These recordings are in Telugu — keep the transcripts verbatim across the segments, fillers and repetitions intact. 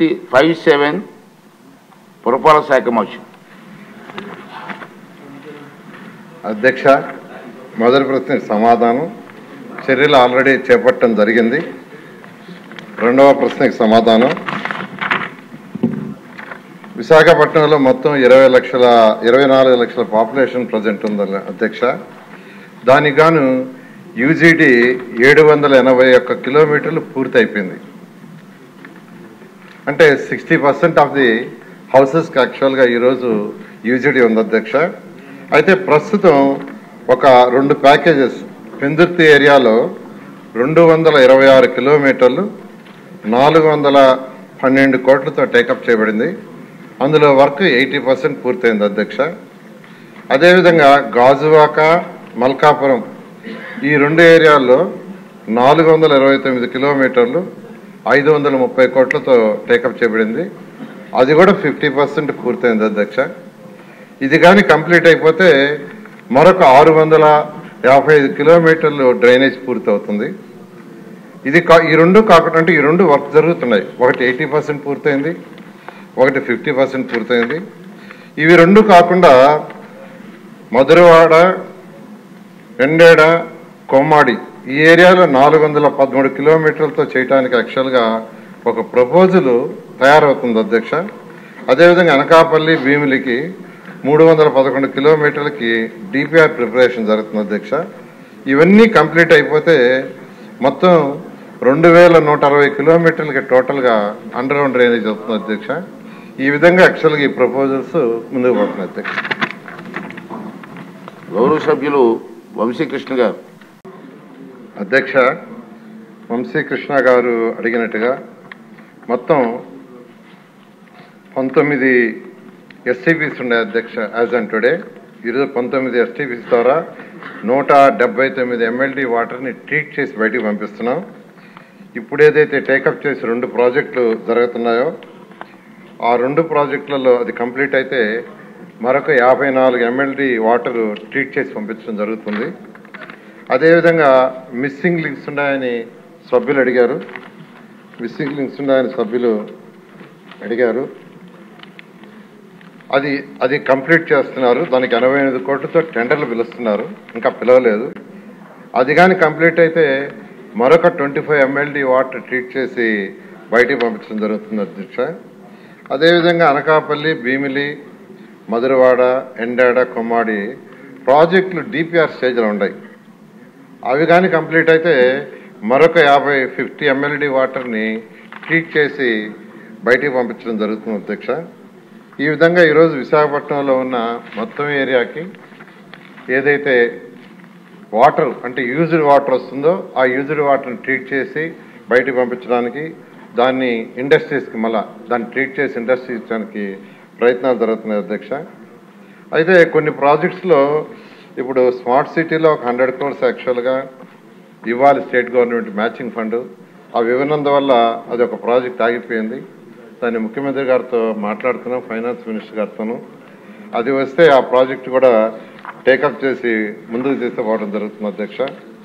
ఫిఫ్టీ ఫైవ్ సెవెన్ పురపాలక శాఖ మోషన్. అధ్యక్ష, మొదటి ప్రశ్నకు సమాధానం చర్యలు ఆల్రెడీ చేపట్టడం జరిగింది. రెండవ ప్రశ్నకు సమాధానం, విశాఖపట్నంలో మొత్తం ఇరవై లక్షల ఇరవై నాలుగు లక్షల పాపులేషన్ ప్రజెంట్ ఉంది అధ్యక్ష. దానికి గాను యూజీడీ ఏడు వందల ఎనభై ఒక్క కిలోమీటర్లు పూర్తి అయిపోయింది. అంటే సిక్స్టీ పర్సెంట్ ఆఫ్ ది హౌసెస్కి యాక్చువల్గా ఈరోజు యూజీడీ ఉంది అధ్యక్ష. అయితే ప్రస్తుతం ఒక రెండు ప్యాకేజెస్ పెందుర్తి ఏరియాలో రెండు వందల ఇరవై ఆరు కిలోమీటర్లు నాలుగు వందల పన్నెండు కోట్లతో టేకప్ చేయబడింది. అందులో వర్క్ ఎయిటీ పర్సెంట్ పూర్తయింది అధ్యక్ష. అదేవిధంగా గాజువాక, మల్కాపురం ఈ రెండు ఏరియాల్లో నాలుగు వందల ఇరవై తొమ్మిది కిలోమీటర్లు ఐదు వందల ముప్పై కోట్లతో టేకప్ చేయబడింది. అది కూడా ఫిఫ్టీ పర్సెంట్ పూర్తయింది అధ్యక్ష. ఇది కానీ కంప్లీట్ అయిపోతే మరొక ఆరు వందల యాభై ఐదు కిలోమీటర్లు డ్రైనేజ్ పూర్తి అవుతుంది. ఇది కా ఈ రెండు కాకుండా అంటే ఈ రెండు వర్క్ జరుగుతున్నాయి. ఒకటి ఎయిటీ పర్సెంట్ పూర్తయింది, ఒకటి ఫిఫ్టీ పర్సెంట్ పూర్తయింది. ఇవి రెండు కాకుండా మధురవాడ, ఎండేడ, కొమ్మాడి ఈ ఏరియాలో నాలుగు వందల పదమూడు కిలోమీటర్లతో చేయడానికి యాక్చువల్గా ఒక ప్రపోజల్ తయారవుతుంది అధ్యక్ష. అదేవిధంగా అనకాపల్లి, భీమిలికి మూడు వందల పదకొండు కిలోమీటర్లకి డిపిఆర్ ప్రిపరేషన్ జరుగుతుంది అధ్యక్ష. ఇవన్నీ కంప్లీట్ అయిపోతే మొత్తం రెండు వేల నూట అరవై కిలోమీటర్లకి టోటల్గా అండర్ గ్రౌండ్ డ్రైనేజ్ అవుతుంది అధ్యక్ష. ఈ విధంగా యాక్చువల్గా ఈ ప్రపోజల్స్ ముందుకు పోతున్నాయి అధ్యక్ష. గౌరవ సభ్యులు వంశీకృష్ణ గారు. అధ్యక్ష, వంశీకృష్ణ గారు అడిగినట్టుగా మొత్తం పంతొమ్మిది ఎస్టీపీస్ ఉన్నాయి అధ్యక్ష. యాజ్ అండ్ టుడే ఈరోజు పంతొమ్మిది ఎస్టీపీస్ ద్వారా నూట డెబ్బై తొమ్మిది ఎంఎల్డీ వాటర్ని ట్రీట్ చేసి బయటికి పంపిస్తున్నాం. ఇప్పుడు ఏదైతే టేకప్ చేసి రెండు ప్రాజెక్టులు జరుగుతున్నాయో ఆ రెండు ప్రాజెక్టులలో అది కంప్లీట్ అయితే మరొక యాభై నాలుగు ఎంఎల్డీ వాటర్ ట్రీట్ చేసి పంపించడం జరుగుతుంది. అదేవిధంగా మిస్సింగ్ లింక్స్ ఉన్నాయని సభ్యులు అడిగారు. మిస్సింగ్ లింక్స్ ఉన్నాయని సభ్యులు అడిగారు అది అది కంప్లీట్ చేస్తున్నారు. దానికి ఎనభై ఎనిమిది కోట్లతో టెండర్లు పిలుస్తున్నారు, ఇంకా పిలవలేదు. అది కానీ కంప్లీట్ అయితే మరొక twenty five MLD water treat చేసి బయటికి పంపించడం జరుగుతుంది అధ్యక్ష. అదేవిధంగా అనకాపల్లి, భీమిలి, మధురవాడ, ఎండాడ, కొమ్మాడి ప్రాజెక్టులు డిపిఆర్ స్టేజ్లో ఉన్నాయి. అవి కానీ కంప్లీట్ అయితే మరొక యాభై ఫిఫ్టీ ఎంఎల్డీ వాటర్ని ట్రీట్ చేసి బయటికి పంపించడం జరుగుతుంది అధ్యక్ష. ఈ విధంగా ఈరోజు విశాఖపట్నంలో ఉన్న మొత్తం ఏరియాకి ఏదైతే వాటర్ అంటే యూజ్డ్ వాటర్ వస్తుందో ఆ యూజ్డ్ వాటర్ని ట్రీట్ చేసి బయటికి పంపించడానికి, దాన్ని ఇండస్ట్రీస్కి మళ్ళా దాన్ని ట్రీట్ చేసి ఇండస్ట్రీ ఇచ్చడానికి ప్రయత్నాలు జరుగుతున్నాయి అధ్యక్ష. అయితే కొన్ని ప్రాజెక్ట్స్లో ఇప్పుడు స్మార్ట్ సిటీలో ఒక హండ్రెడ్ క్రోర్స్ యాక్చువల్గా ఇవ్వాలి స్టేట్ గవర్నమెంట్ మ్యాచింగ్ ఫండ్. అవి ఇవ్వనందువల్ల అది ఒక ప్రాజెక్ట్ ఆగిపోయింది. దాన్ని ముఖ్యమంత్రి గారితో మాట్లాడుతున్నాం, ఫైనాన్స్ మినిస్టర్ గారితోనూ. అది వస్తే ఆ ప్రాజెక్ట్ కూడా టేకప్ చేసి ముందుకు తీసుకుపోవడం జరుగుతుంది అధ్యక్ష.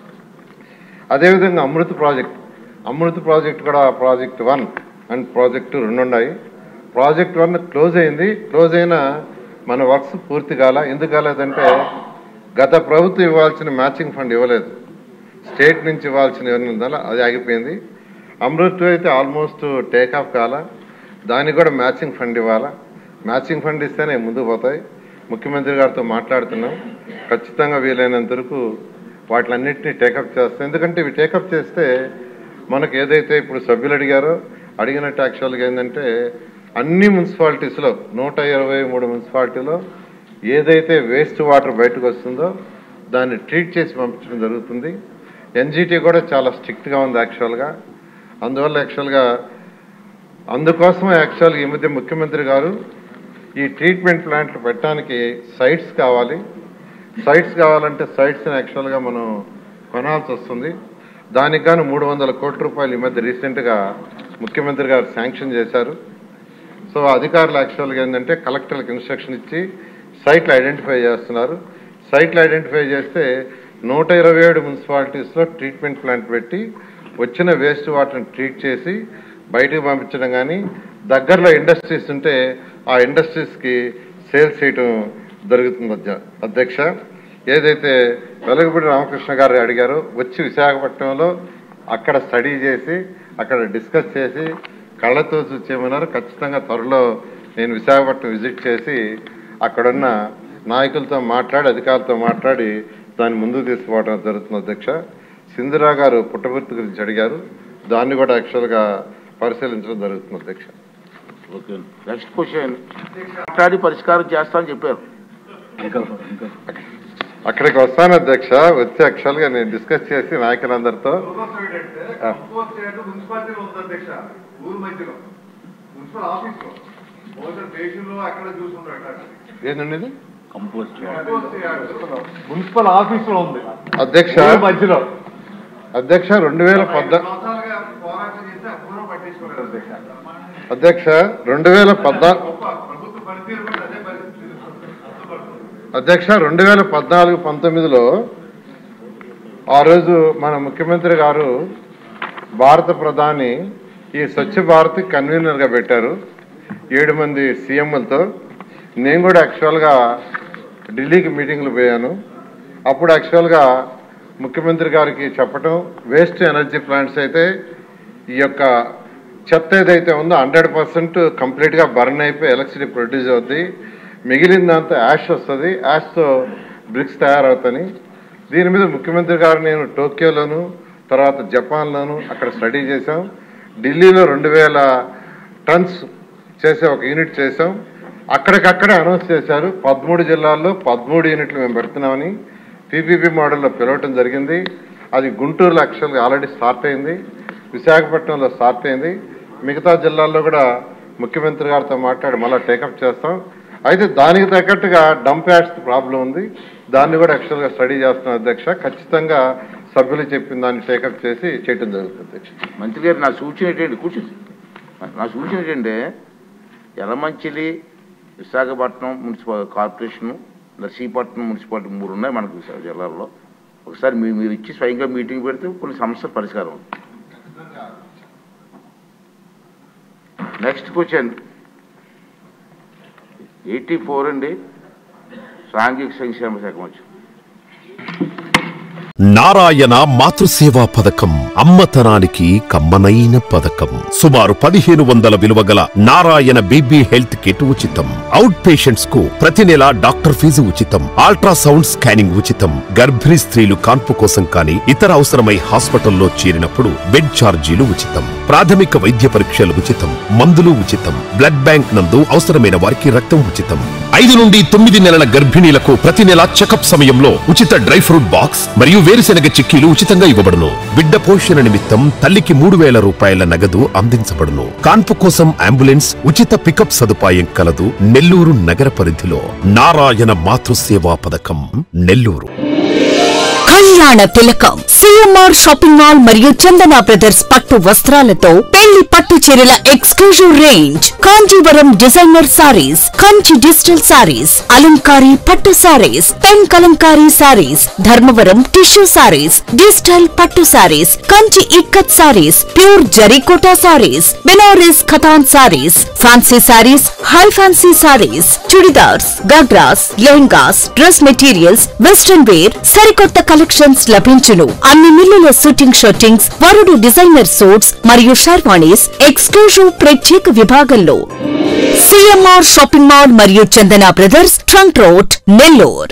అదేవిధంగా అమృత్ ప్రాజెక్ట్ అమృత్ ప్రాజెక్ట్ కూడా project one and project two రెండు ఉన్నాయి. ప్రాజెక్ట్ వన్ క్లోజ్ అయింది. క్లోజ్ అయినా మన వర్క్స్ పూర్తి కాల. ఎందుకు కాలేదంటే గత ప్రభుత్వం ఇవ్వాల్సిన మ్యాచింగ్ ఫండ్ ఇవ్వలేదు, స్టేట్ నుంచి ఇవ్వాల్సిన ఇవ్వనందువల్ల అది ఆగిపోయింది. అమృత్ అయితే ఆల్మోస్ట్ టేకాఫ్ కాల, దానికి కూడా మ్యాచింగ్ ఫండ్ ఇవ్వాలా. మ్యాచింగ్ ఫండ్ ఇస్తేనే ముందుకు పోతాయి. ముఖ్యమంత్రి గారితో మాట్లాడుతున్నాం, ఖచ్చితంగా వీలైనంత వరకు వాటిలన్నింటినీ టేకప్ చేస్తాం. ఎందుకంటే ఇవి టేకప్ చేస్తే మనకు ఏదైతే ఇప్పుడు సభ్యులు అడిగారో అడిగినట్టు యాక్చువల్గా ఏంటంటే అన్ని మున్సిపాలిటీస్లో నూట ఇరవై మూడు మున్సిపాలిటీలో ఏదైతే వేస్ట్ వాటర్ బయటకు వస్తుందో దాన్ని ట్రీట్ చేసి పంపించడం జరుగుతుంది. ఎన్జిటి కూడా చాలా స్ట్రిక్ట్గా ఉంది యాక్చువల్గా. అందువల్ల యాక్చువల్గా అందుకోసం యాక్చువల్గా ఈ మధ్య ముఖ్యమంత్రి గారు ఈ ట్రీట్మెంట్ ప్లాంట్లు పెట్టడానికి సైట్స్ కావాలి. సైట్స్ కావాలంటే సైట్స్ని యాక్చువల్గా మనం కొనాల్సి వస్తుంది. దానికి గాను మూడు వందల కోట్ల రూపాయలు ఈ మధ్య రీసెంట్గా ముఖ్యమంత్రి గారు శాంక్షన్ చేశారు. సో అధికారులు యాక్చువల్గా ఏంటంటే కలెక్టర్లకు ఇన్స్ట్రక్షన్ ఇచ్చి సైట్లు ఐడెంటిఫై చేస్తున్నారు. సైట్లు ఐడెంటిఫై చేస్తే నూట ఇరవై ఏడు మున్సిపాలిటీస్లో ట్రీట్మెంట్ ప్లాంట్ పెట్టి వచ్చిన వేస్ట్ వాటర్ని ట్రీట్ చేసి బయటకు పంపించడం కానీ దగ్గరలో ఇండస్ట్రీస్ ఉంటే ఆ ఇండస్ట్రీస్కి సేల్స్ చేయటం జరుగుతుంది అధ్యక్ష. ఏదైతే వెలగపూడి రామకృష్ణ గారు అడిగారో వచ్చి విశాఖపట్నంలో అక్కడ స్టడీ చేసి అక్కడ డిస్కస్ చేసి కళ్ళతో చూసేయమన్నారు. ఖచ్చితంగా త్వరలో నేను విశాఖపట్నం విజిట్ చేసి అక్కడున్న నాయకులతో మాట్లాడి అధికారులతో మాట్లాడి దాన్ని ముందుకు తీసుకుపోవడం జరుగుతుంది అధ్యక్ష. సింధురా గారు పుట్టపర్తి గురించి అడిగారు, దాన్ని కూడా యాక్చువల్గా పరిశీలించడం జరుగుతుంది అధ్యక్ష. Okay, next question. మాట్లాడి పరిష్కారం చేస్తామని చెప్పారు. అక్కడికి వస్తాను అధ్యక్ష. వచ్చి యాక్చువల్గా నేను డిస్కస్ చేసి నాయకులందరితో ఏంటండి మున్సిపల్ ఆఫీస్ లో ఉంది అధ్యక్ష. మధ్యలో అధ్యక్ష రెండు వేల పద్నా అధ్యక్ష రెండు వేల పద్నా అధ్యక్ష రెండు వేల పద్నాలుగు పంతొమ్మిదిలో ఆ రోజు మన ముఖ్యమంత్రి గారు భారత ప్రధాని ఈ స్వచ్ఛ భారత్ కన్వీనర్గా పెట్టారు ఏడు మంది సీఎంలతో. నేను కూడా యాక్చువల్గా ఢిల్లీకి మీటింగ్లు పోయాను. అప్పుడు యాక్చువల్గా ముఖ్యమంత్రి గారికి చెప్పటం, వేస్ట్ ఎనర్జీ ప్లాంట్స్ అయితే ఈ యొక్క చెత్త ఏదైతే ఉందో హండ్రెడ్ పర్సెంట్ కంప్లీట్గా బర్న్ అయిపోయి ఎలక్ట్రిసిటీ ప్రొడ్యూస్ అవుద్ది, మిగిలిన దాంతో యాష్ వస్తుంది, యాష్తో బ్రిక్స్ తయారవుతాయి. దీని మీద ముఖ్యమంత్రి గారు నేను టోక్యోలోను తర్వాత జపాన్లోను అక్కడ స్టడీ చేశాం. ఢిల్లీలో రెండు వేల టన్స్ చేసే ఒక యూనిట్ చేసాం. అక్కడికక్కడే అనౌన్స్ చేశారు పదమూడు జిల్లాల్లో పదమూడు యూనిట్లు మేము పెడుతున్నామని. పీపీపీ మోడల్లో పిలవటం జరిగింది. అది గుంటూరులో యాక్చువల్గా ఆల్రెడీ స్టార్ట్ అయింది, విశాఖపట్నంలో స్టార్ట్ అయింది. మిగతా జిల్లాల్లో కూడా ముఖ్యమంత్రి గారితో మాట్లాడి మళ్ళీ టేకప్ చేస్తాం. అయితే దానికి తగ్గట్టుగా డంప్ యార్డ్స్ ప్రాబ్లం ఉంది, దాన్ని కూడా యాక్చువల్గా స్టడీ చేస్తున్నాం అధ్యక్ష. ఖచ్చితంగా సభ్యులు చెప్పిన దాన్ని టేకప్ చేసి చేయటం జరుగుతుంది అధ్యక్ష. మంత్రి గారు నా సూచన ఏంటండి, కూర్చోండి. నా సూచన ఏంటంటే Yelamanchili, Visakhapatnam municipal corporation, Narsipatnam municipality మూడు ఉన్నాయి మనకు జిల్లాల్లో. ఒకసారి మీరు మీరు ఇచ్చి స్వయంగా మీటింగ్ పెడితే కొన్ని సమస్యలు పరిష్కారం అవుతుంది. నెక్స్ట్ క్వశ్చన్ ఎయిటీ ఫోర్ అండి, సాంఘిక సంక్షేమ శాఖ మంత్రి. నారాయణ మాతృసేవా పథకం అమ్మతనానికి కమ్మనైన పథకం. సుమారు పదిహేను వందల విలువ గల నారాయణ బేబీ హెల్త్ కిట్ ఉచితం. అవుట్ పేషెంట్స్ కు ప్రతి నెల డాక్టర్ ఫీజు ఉచితం. అల్ట్రాసౌండ్ స్కానింగ్ ఉచితం. గర్భిణీ స్త్రీలు కాన్పు కోసం కానీ ఇతర అవసరమై హాస్పిటల్లో చేరినప్పుడు బెడ్ ఛార్జీలు ఉచితం. ప్రాథమిక వైద్య పరీక్షలు ఉచితం. మందులు ఉచితం. బ్లడ్ బ్యాంక్ నందు అవసరమైన వారికి రక్తం ఉచితం. ఐదు నుండి తొమ్మిది నెలల గర్భిణీలకు ప్రతి నెల చెకప్ సమయంలో ఉచిత డ్రై ఫ్రూట్ బాక్స్ మరియు వేరుశెనగ చిక్కీలు ఉచితంగా ఇవ్వబడును. బిడ్డ పోషణ నిమిత్తం తల్లికి మూడు వేల రూపాయల నగదు అందించబడును. కాన్పు కోసం అంబులెన్స్ ఉచిత పికప్ సదుపాయం కలదు. నెల్లూరు నగర పరిధిలో నారాయణ మాతృసేవా పథకం నెల్లూరు. కళ్యాణ తిలకం సిఎంఆర్ షాపింగ్ మాల్ మరియు చందన బ్రదర్స్ పట్టు వస్త్రాలతో పెళ్లి పట్టు చీరల exclusive range. Kanjeevaram designer sarees, Kanchi digital sarees, అలంకారీ పట్టు sarees, pen Kalamkari sarees, Dharmavaram tissue sarees, digital పట్టు sarees, Kanchi ikkat sarees, pure జరీకోటా సారీస్, బెనారస్ ఖతాన్ sarees, fancy sarees, high fancy sarees, churidars, ghagras, lehengas, dress materials, western wear, సరికొత్త కలెక్షన్స్ లభించును. అన్ని మిల్లుల షూటింగ్ షూటింగ్స్, వరుడు డిజైనర్ సూట్స్ మరియు షర్వాణీస్ ఎక్స్క్లూజివ్ ప్రత్యేక విభాగంలో. సిఎంఆర్ షాపింగ్ మాల్ మరియు Chandana brothers, trunk road, Nellore.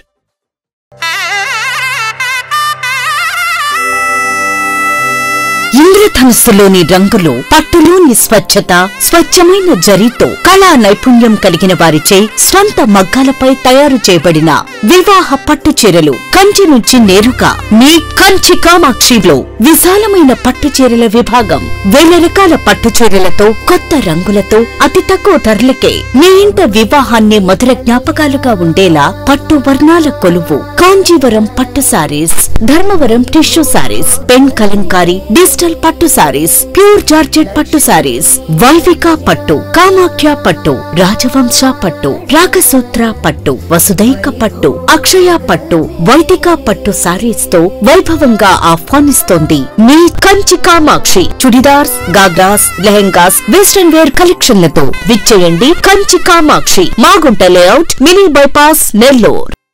ఇంద్రధనుస్సులోని రంగులు, పట్టులోని స్వచ్ఛత, స్వచ్ఛమైన జరీతో కళా నైపుణ్యం కలిగిన వారిచే స్వంత మగ్గాలపై తయారు చేయబడిన వివాహ పట్టు చీరలు కంచి నుంచి నేరుగా మీ కంచి కామాక్షిలో విశాలమైన పట్టు చీరల విభాగం. వేల రకాల పట్టు చీరలతో కొత్త రంగులతో అతి తక్కువ ధరలకే మీ ఇంట వివాహాన్ని మధుర జ్ఞాపకాలుగా ఉండేలా పట్టు వర్ణాల కొలువు కాంజీవరం పట్టు sarees, Dharmavaram tissue sarees, pen Kalamkari, digital పట్టు పట్టు సారీస్, ప్యూర్ జార్జెట్ పట్టు సారీస్, వైవిక పట్టు, కామాఖ్య పట్టు, రాజవంశ పట్టు, రాగసూత్ర పట్టు, వసుదైక పట్టు, అక్షయ పట్టు, వైదిక పట్టు సారీస్ తో వైభవంగా ఆహ్వానిస్తోంది మీ కంచి కామాక్షి. చుడిదార్స్, గాగ్రాస్, లెహెంగాస్, వెస్టర్న్ వేర్ కలెక్షన్లతో విచ్చేయండి Kanchi Kamakshi, Magunta layout, mini bypass, Nellore.